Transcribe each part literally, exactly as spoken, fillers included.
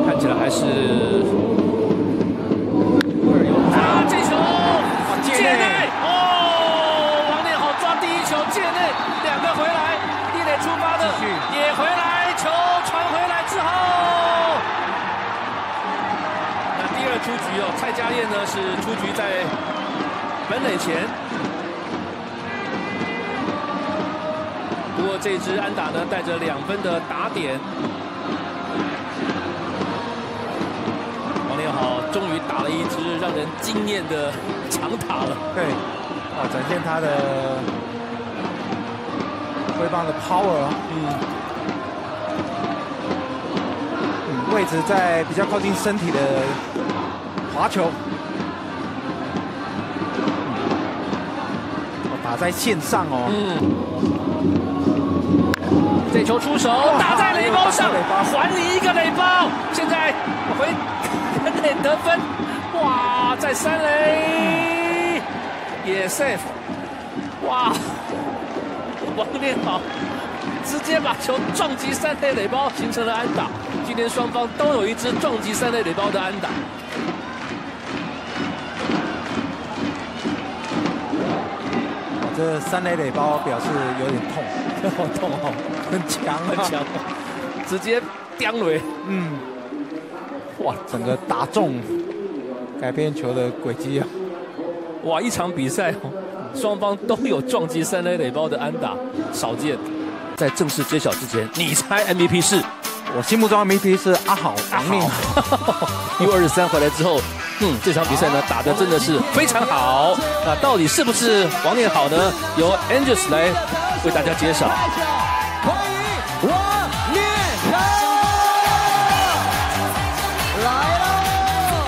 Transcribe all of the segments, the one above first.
看起来还是啊，这球界内哦，王念好抓第一球界内，两个回来，一垒出发的也回来，球传回来之后，那第二出局哦，蔡家燕呢是出局在本垒前。 不过这支安打呢，带着两分的打点，王念好终于打了一支让人惊艳的强打了。 对，哦，展现他的挥棒的 power， 嗯，嗯，位置在比较靠近身体的滑球，哦，打在线上哦。嗯。 这球出手，打在垒包上，还你一个垒包。现在回本垒得分，哇，在三垒也 safe， 哇，王念好直接把球撞击三垒垒包，形成了安打。今天双方都有一支撞击三垒垒包的安打。 这三垒垒包表示有点痛。 好痛哦， 很强很强，直接刁垒， 嗯，哇，整个打中，改变球的轨迹啊！ 哇，一场比赛哦，双方都有撞击三垒垒包的安打，少见。在正式揭晓之前，你猜 M V P 是？ 我心目中 M V P 是阿好，阿好。U 二十三回来之后，嗯，这场比赛呢打得真的是非常好。那到底是不是王念好呢？由 Angels 来。 为大家介绍， 欢迎王念好来喽！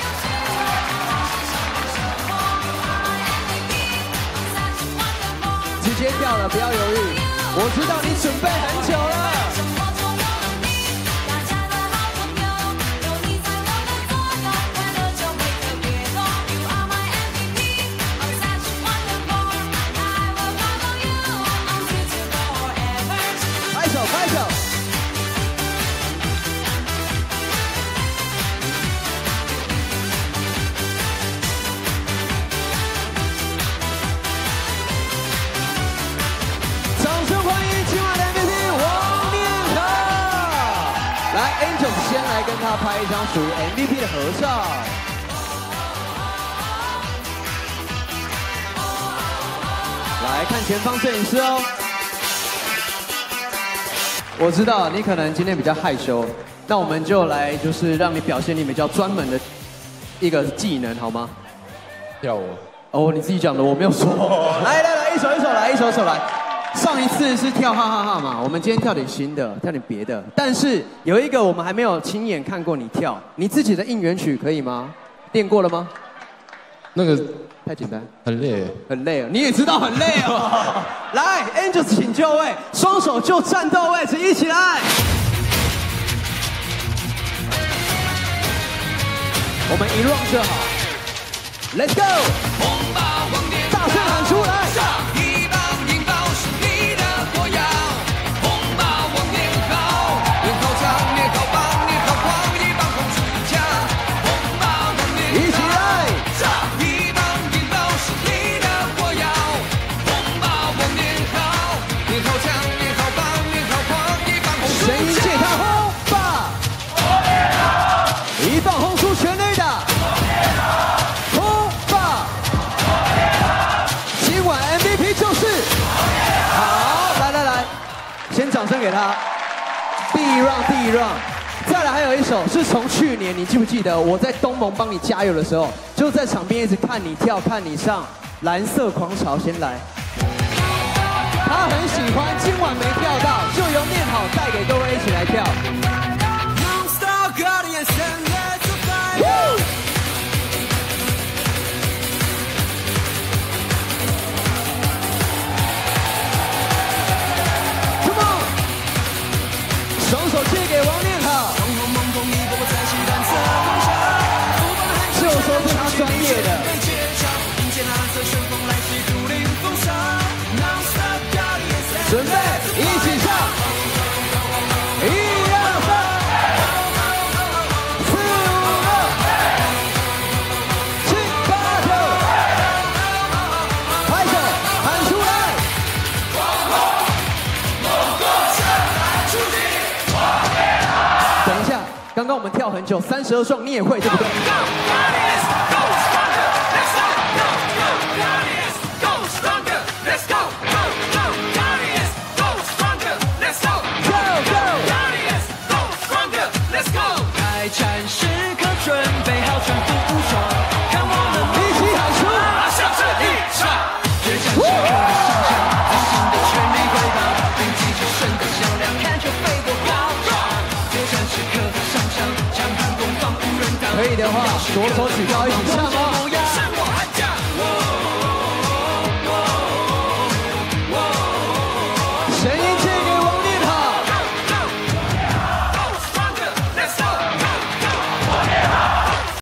直接跳了，不要犹豫，我知道你准备很久了。 先来跟他拍一张属于 M V P 的合照。来看前方摄影师哦。我知道你可能今天比较害羞，那我们就来就是让你表现你比较专门的一个技能，好吗？ 跳舞。 哦，你自己讲的，我没有说。来来来，一手一手来，一手一手来。 上一次是跳哈哈哈嘛，我们今天跳点新的，跳点别的。但是有一个我们还没有亲眼看过你跳，你自己的应援曲可以吗？练过了吗？ 那个太简单， 很累， 很累哦。你也知道很累哦。来 ，Angels 请就位，双手就战斗位置，一起来。我们一 round 就好 ，Let's go， 大声喊出来。 先掌声给他。第一 round， 第一 round， 再来还有一首是从去年，你记不记得我在东盟帮你加油的时候，就在场边一直看你跳，看你上，蓝色狂潮先来。他很喜欢，今晚没跳到，就由念好带给各位一起来跳。双手借给王念好，就说是他专业的。准备，一起唱，一二三。 刚刚我们跳很久，三十二双你也会，对不对？ 开战时刻准备好全副武装，看我们一起喊出向这一场，决战时刻的上场，自信的全力挥棒，并击出神的响亮，看球飞过高场，决战时刻的上场，强悍攻防无人挡。 可以的话，左手举高一起唱哦。